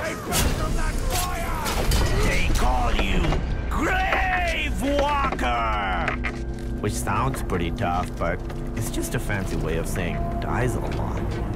They call you Grave Walker! Which sounds pretty tough, but it's just a fancy way of saying dies a lot.